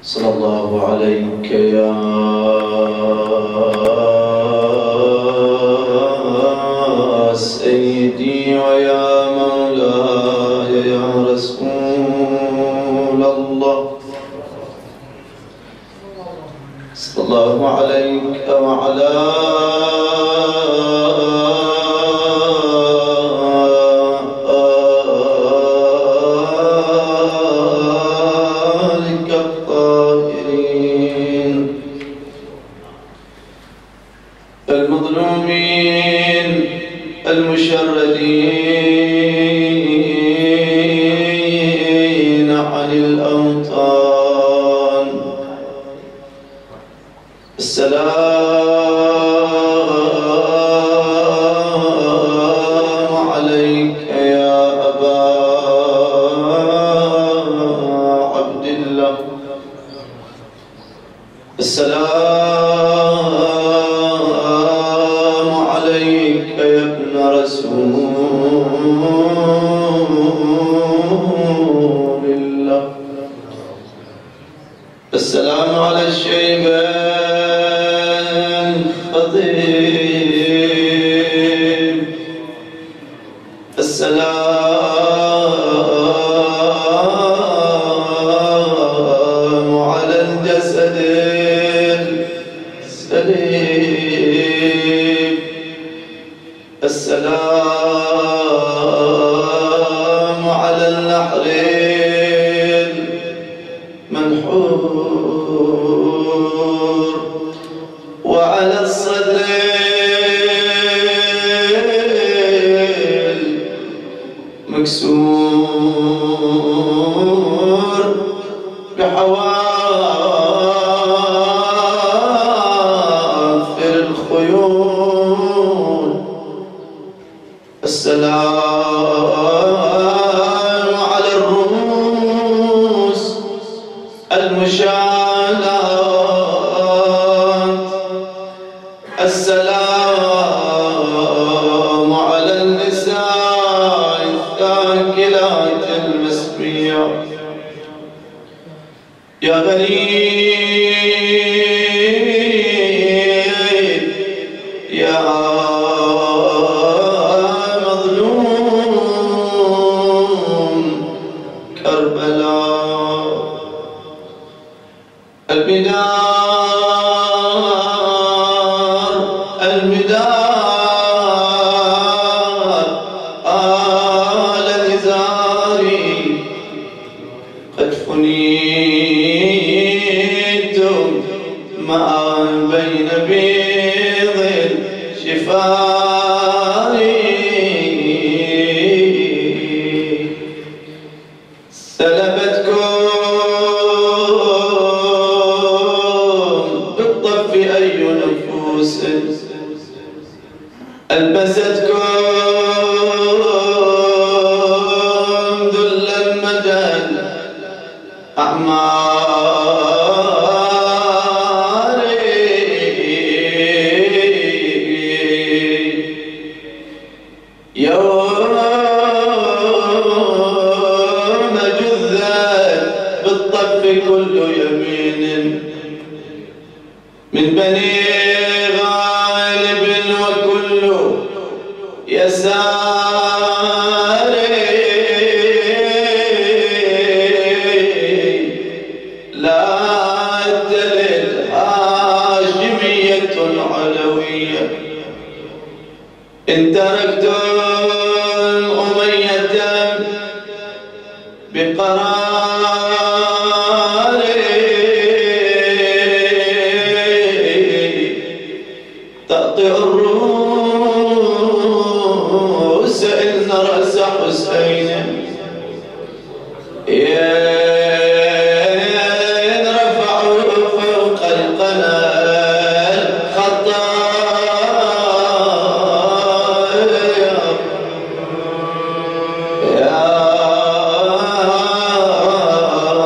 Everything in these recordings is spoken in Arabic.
صلى الله عليك يا سيدي ويا مولاي يا رسول الله، صلى الله عليك وعلى آلك الطاهرين المظلومين المشردين عن الأوطان. السلام عليك يا أبا عبد الله، السلام عليك يا ابن رسول الله، السلام على الشيبة الخضيب، السلام على الجسد السليم، السلام على النحر المنحور، وعلى الصدر المكسور بحوافر الخيول، السلام على الرؤوس المشالات، السلام على النساء الثاكلات المسبيات. يا غريب يا مظلوم كربلاء، المدار آل نزاري قد فنيتم ما بين بيض الشفار، سلبتكم بالطف أي نفوس، ألبستكم ذل المجد أعمار، يوم جذ بالطف كل يمين من بني غالب وكل يسار، لا تلد هاشمية علوية إن تركتم أمية بقرار، تأطئ الرؤوس إن رأس حسين إن رفعوا فوق القناة خطايا. يا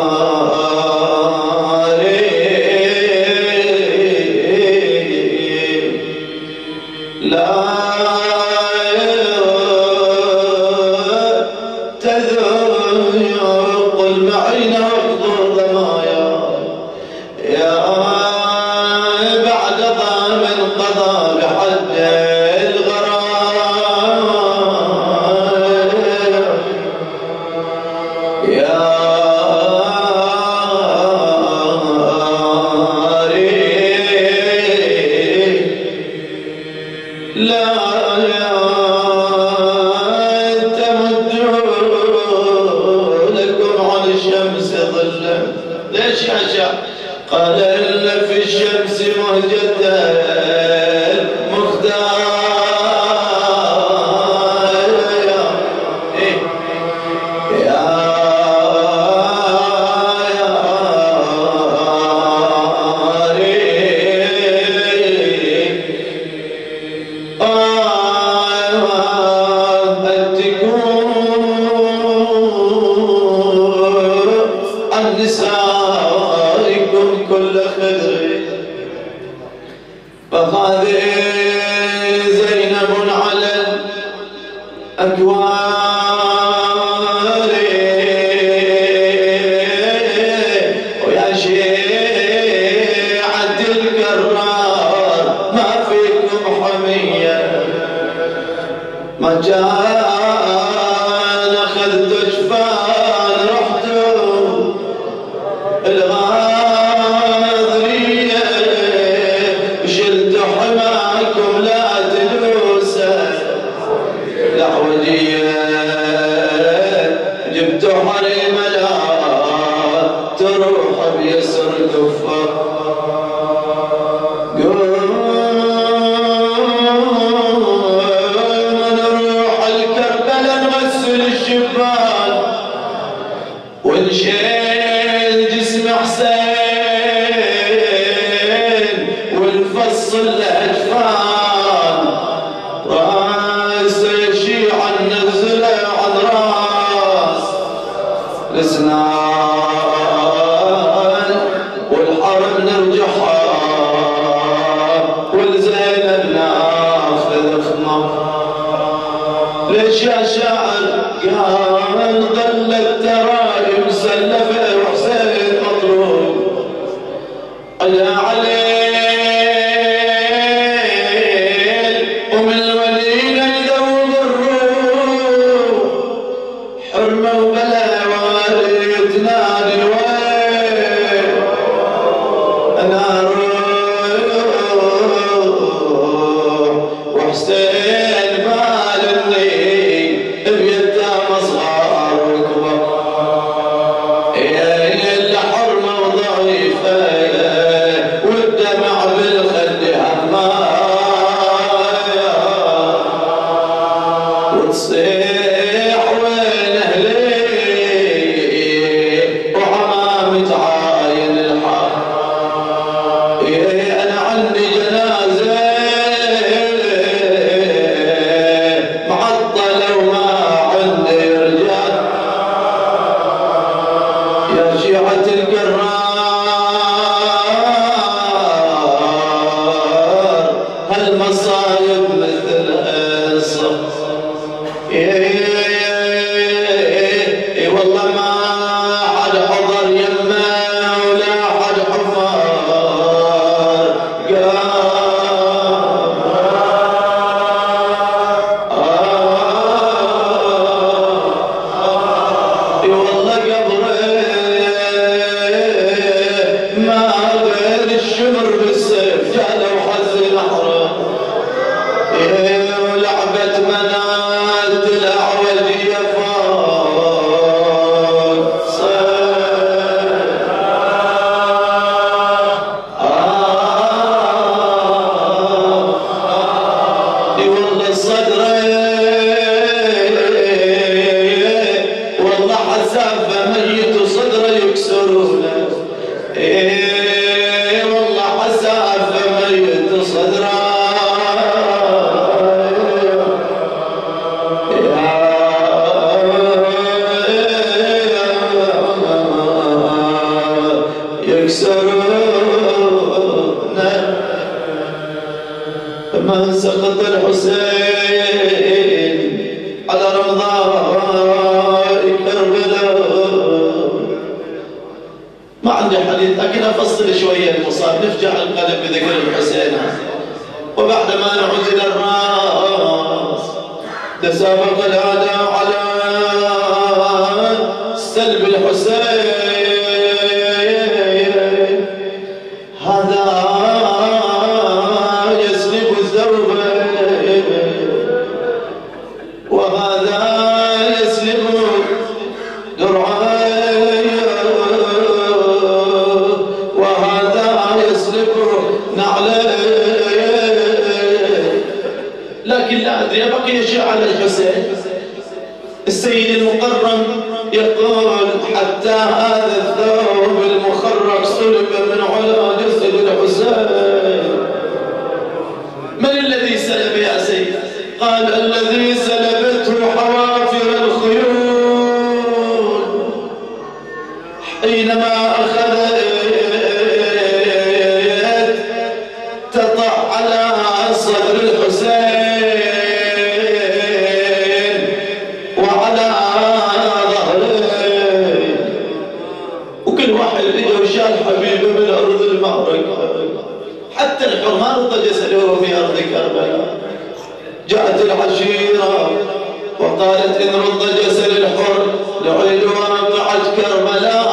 ظله. ليش يا شاب؟ قال إن في الشمس مهجة مختار. فهذه زينب على الأكوان ويا شيعة الكرار ما فيكم حمية. ما كان أخذت جفان رحتوا الغاضرية وشلت حماكم لا تدوسه الأحوجية. جبت حريم لا تروح بيسر الكفار. نروح الكربلاء نغسل الشبان ونشيل جسم حسين ونفصل الأجفان. راس الشيعة ننزله عن راس الاسنان والحرم نرجعها والزينب ناخذ خمار. ليش يا شاعر؟ قال ظلت تراي مسلفه وحسين مطروب على عليل ومن الوليد يذوب الروح حرمه وبلا والي تنادي الويل. انا روح وحسين مالني بيتام صغار وكبار. الا حرمه وضعيفه والدمع بالخد همايا وتصيح وين اهلي وعمامة عاين الحار. انا عندي جنازه معطله وما عندي رجال. يا شيعة القرار هالمصايب مثل الصف. والله ما حد حضر يمه ولا حد حفار. والله قبره ما غير الشمر بالسيف جاله وحز نحره. ولعبة منات الأعوجية فوق والله صدره والله حسافة ميت وصدره يكسرونه. والله حسافة ميت صدره يكسرونه. ما سقط الحسين على رمضاء كربلاء. ما عندي حديث لكن افصل شويه المصاب نفجع القلب بذكر الحسين. وبعد ما نعود الى الراس تسابق الاعداء على سلب الحسين. هذا يسلب ثوبه وهذا يسلب درعه. أخذت تطع على صدر الحسين وعلى ظهره، وكل واحد اجى وشال حبيبه من أرض المعركة. حتى الحر ما رضى جسده في أرض كربلاء. جاءت العشيرة وقالت إن رد جسد الحر لعيد وقعت كربلاء،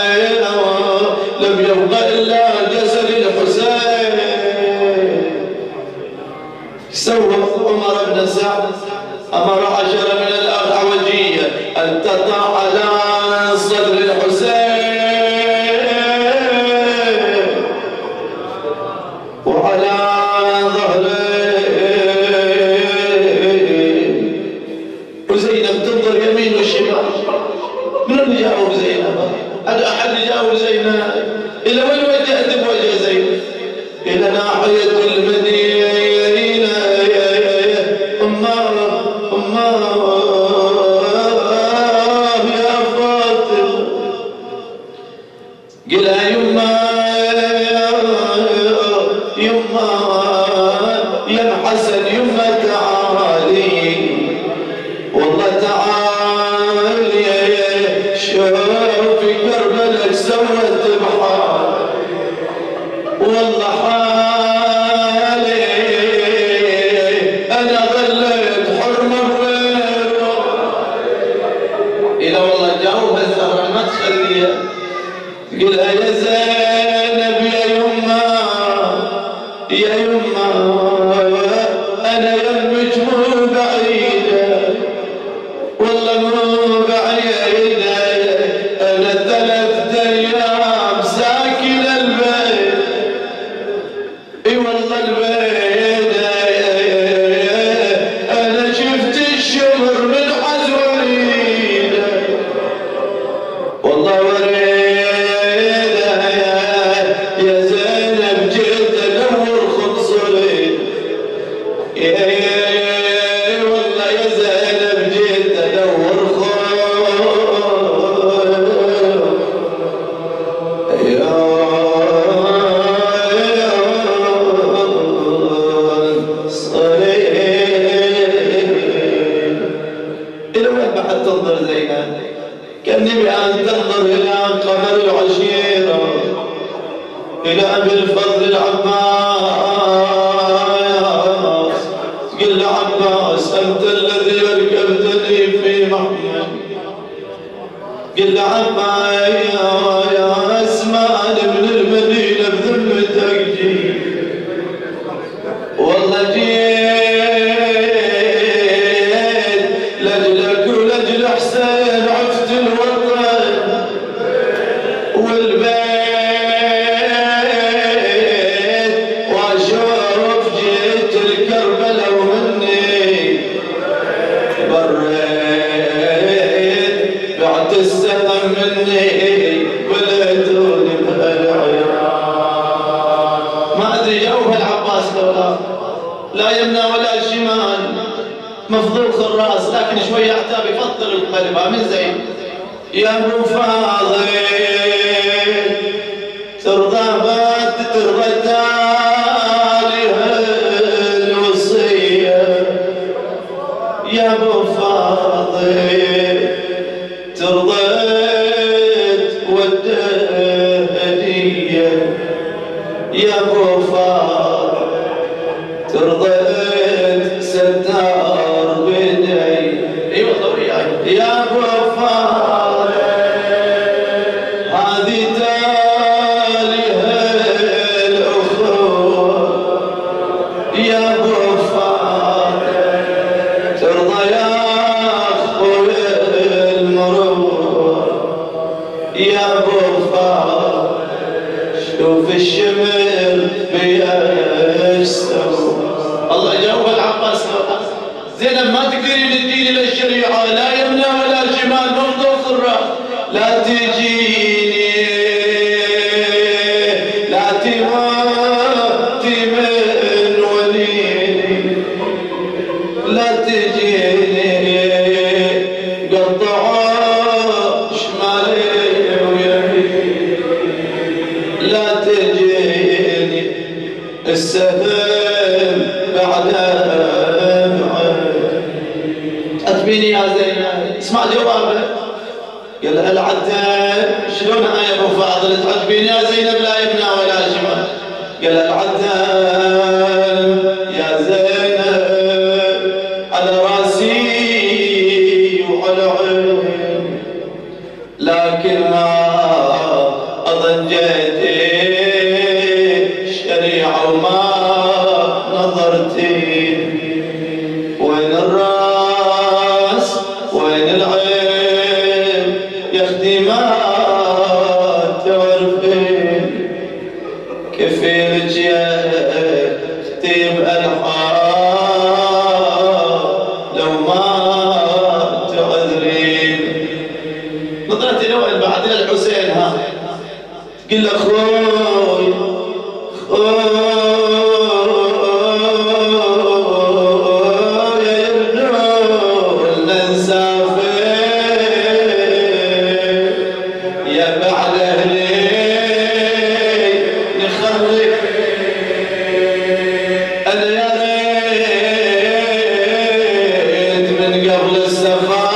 لم يبق إلا جسد الحسين. سوى عمر بن سعد أمر 10 من الأعوجية أن تطع على صدر الحسين وعلى ظهره، وزينب تنظر يمين وشمال. من اللي جاوب زينب؟ هل أحد يجاوب زينب؟ إلى وين وجهت بوجه زينب؟ إلى ناحية المدينة. يا فاطمة قلها يما يا حسن يما تعالي، والله تعالي شوفي كربلاء سوت بحال، والله حالي انا ظليت حرمه بغيره. الى والله جاوبها الزهره ما تخليها. قلها يا زينب يا يما يا يما انا يمك مو بعيده، والله مو بعيده، انا 3 أيام ساكن البيت. اي والله البيت انا شفت الشمر من حزوريده، والله وريده يا زينب جيت ادور خنصري. والله يا زينب جيت ادور إلى وين بعد تنظر زينب؟ كأني بأن تنظر إلى قمر العشيرة، إلى أبي الفضل العباس. قل له عباس أنت الذي أركبتني في محمد. قل له عباس يا اسمعني من المدينة بذمتك جيت، والله جيت لأجلك ولأجل حسين، عفت الوطن والبيت واشوف جيت الكربلاء ومني بريت، بعت السقم مني وليتوني بهالعيال. ما ادري جاوبها العباس لو لا يمنى ولا شمال، مفضوخ الراس لكن شويه عتاب يفضل القلب. من زين يا ابو فاضل ترضى تالي الوصيه، يا ابو فاضل ترضيت وديت هديه، يا ابو فاضل ترضيت ستار بدي. اي والله وياي يا ابو فاضل هذه تاليها الاخوه، يا ابو فاضل ترضى يا اخوي المروه، يا ابو فاضل شوف الشمر بيستوى. الله جاوب العباس. زينب ما تقدرين تديني للشريعه، لا يمنى ولا شمال، مفضوخ الراس. لا تجيني لا تموتي من وليدي، لا تجيني قطعوا شمالي ويميني. لا تجيني السهم بعد أتبيني يا زينب. اسمع جوابه. قال العتاب شلون يا ابو فاضل تعجبيني يا زينب لا يبنى ولا شمال. قال العتاب يا زينب على راسي وعلى عيني لكن ما أضجيت الشريعة وما نظرتي. وين الراس وين العين يا اختي ما تعرفين كفيلك يا اختي بألحان لو ما تعذرين. نظرتي لوين بعد الحسين ها قل له خوي خوي يبنون نسافر يا بعد اهلي نخلي انا يا ريت من قبل السفر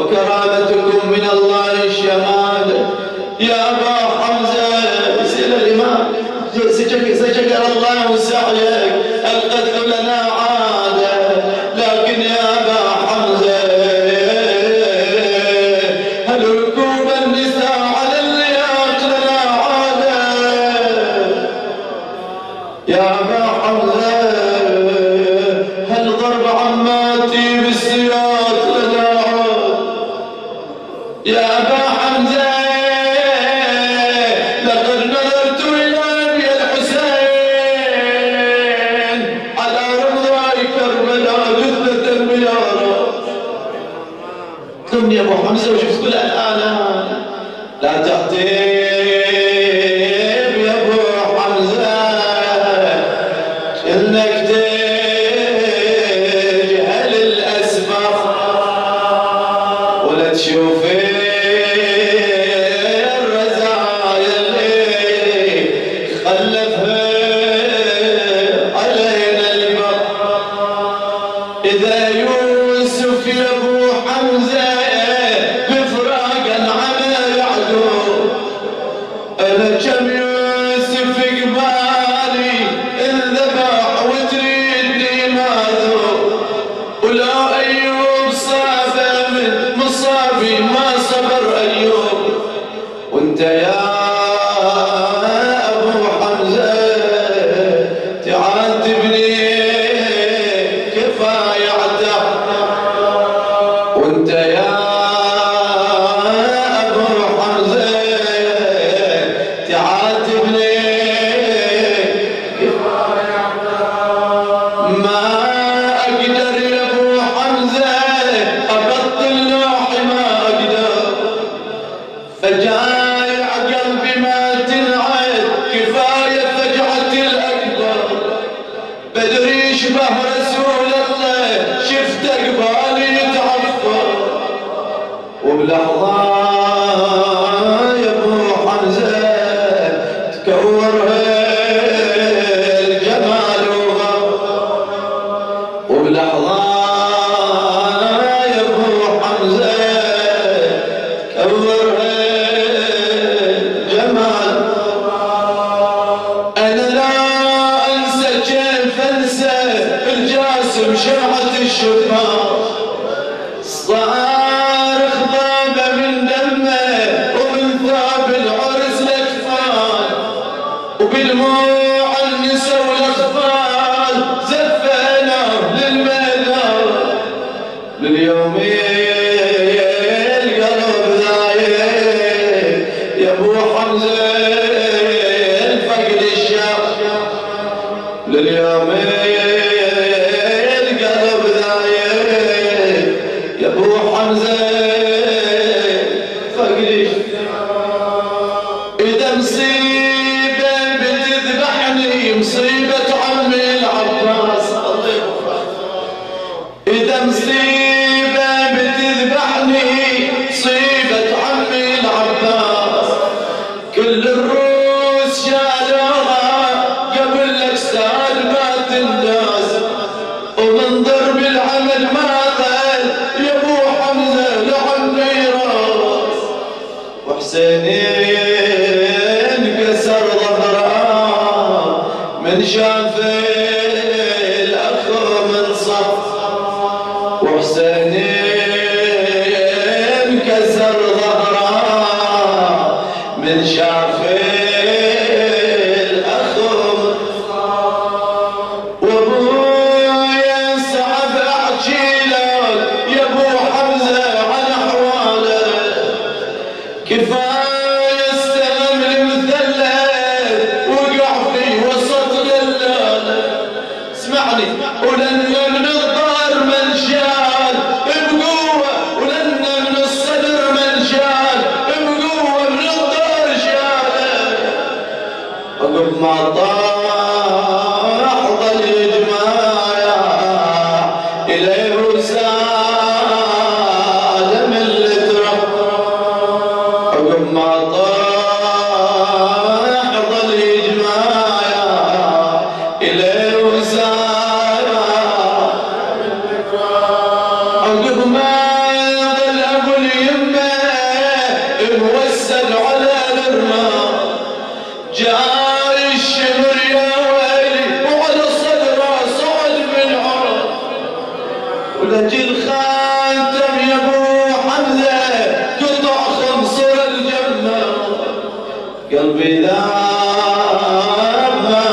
وكرامتكم من الله الشهادة. يا أبا حمزة سئل الإمام سجل الله سعيك القتل لنا عادة، لكن يا أبا حمزة هل ركوب النساء على اللياق لنا عادة؟ يا أبا حمزة هل ضرب عماتي بالسياط لنا عادة؟ يا أبا حمزة لقد نظرت إلى أبي الحسين على رمضاء كربلاء جثة الميارة. قمني يا أبو حمزة وشفت كل الآلام. لا تحتيب يا أبو حمزة إنك تجهل الأسباب ولا تشوفي إذا يوسف يا أبو حمزة بفراق العمى يعقوب، أنا كم يوسف قبالي انذبح وتريدني ماذوب، ولا أيوب صاب من مصابي ما صبر أيوب، وانت يا أبو حمزة تعاتبني وانت يا أبو حمزة تعاتبني ما أقدر يا أبو حمزة أبطل لوحي ما أقدر، فجايع قلبي ما تنعد كفاية فجعة الأكبر، بدري يشبه رسول الله شفت قبالي يتعفر، وبلحظة يا أبو حمزة تكور الجمال وغر، وبلحظة يا أبو حمزة تكور الجمال. أنا لا أنسى كيف أنسى الجاسم شمعة الشباب، صارخ ضابة من دمه ومن ثاب العرس الأكفان، وبالموع النسا والأطفال زفنا للميدان، لليومين القلب ذايب يا أبو حمزة الفقد الشاب، لليومين القلب ذايب يا أبو حمزة فقد الشاب. إذا مصيبة بتذبحني مصيبة عمي العباس، إذا مصيبة بتذبحني مصيبة عمي العباس، كل الروس شالوها قبل الأجساد ما تنداس، ومن ضرب العمل ما ظل يا أبو حمزة لعمي راس، وحسينين كسر ظهره من شاف الأخ من صف، وحسينين كسر ظهره من شاف الأخ من صف، وابويا صعب احكي لك يا أبو حمزة عن أحواله، كفاية السهم المثلث وقع في وسط غلاله، اسمعني ولنا من الظهر من شال بقوة، ولنا من الصدر من شال بقوة، من الظهر شاله، عقب ما طاح ظل يجمع إليه وسالم التراب، عقب ما طاح ظل يجمع إليه وسالم، عقب ما ظل أبو يمه موسد على الرمال جاي الشمر يا ويلي وعلى صدره صعد من عرض ولجل خاتم يا ابو حمزه قطع خنصر الجنه قلبي ذاب ما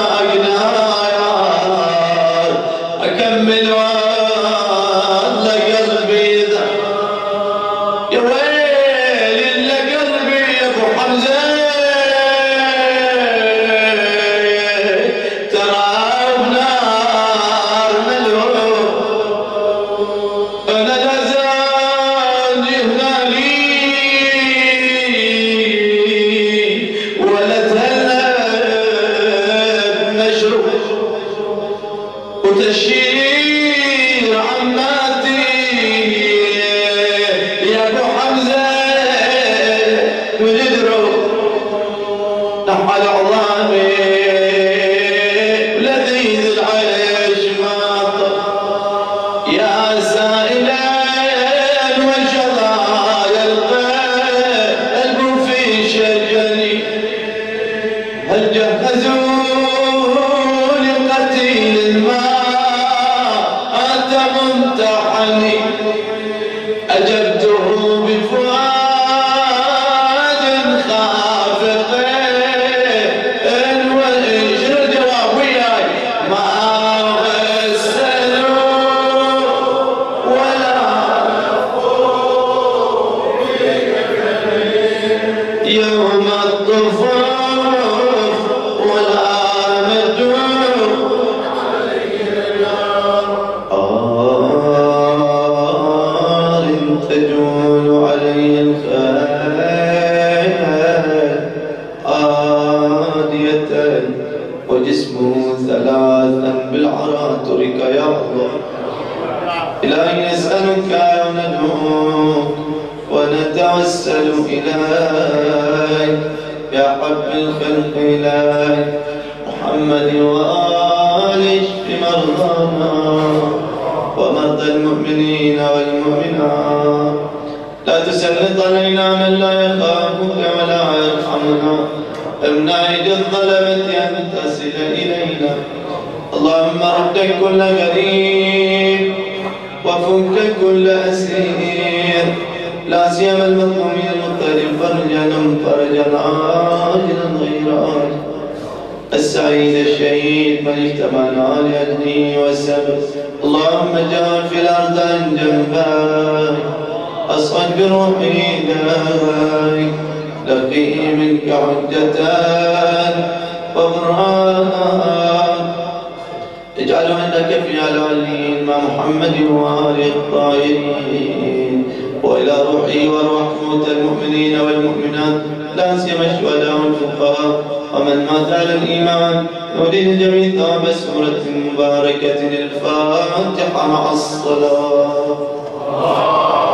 اقنايار اكمل والله قلبي ذاب يا ويلي الا قلبي يا ابو حمزه وتشير عماتي يا ابو حمزه وجدروا نحل عظامي لذيذ العيش ماطر يا سائلين وشظايا القلب في شجني هل جهزوا لقتيل الماء ممتحني أجبته بفؤاد خافق وإيش الجواب وياي ما غسلوا ولا يوم الطفوف ولا تجول علي الخيل عادية وجسمه ثلاثا بالعرى ترك يا الله إلهي نسألك وندعوك ونتوسل إليك يا حب الخلق إليك محمد وآله اشف مرضانا ومرضى المؤمنين والمؤمنات لا تسلط علينا من لا يخافك ولا يرحمنا امنع يد الظلمة أن تصل إلينا اللهم رد كل غريب وفك كل أسير لا سيما المظلومين المضطرب فرجا عاجلا غير عاجل السعيد الشهيد من اجتمعنا لأجله والسبب اللهم اجعل في الأرض عن جنبك أصعد بروحي إليك لقي منك حجة وبرهانا اجعله عندك في العليين مع محمد وآله الطاهرين وإلى روحي وروح موتى المؤمنين والمؤمنات لا سيما الشهداء والفقهاء ومن مات على الإيمان نريد الجميع ثواب سورة مباركة الفاتحة مع الصلاة.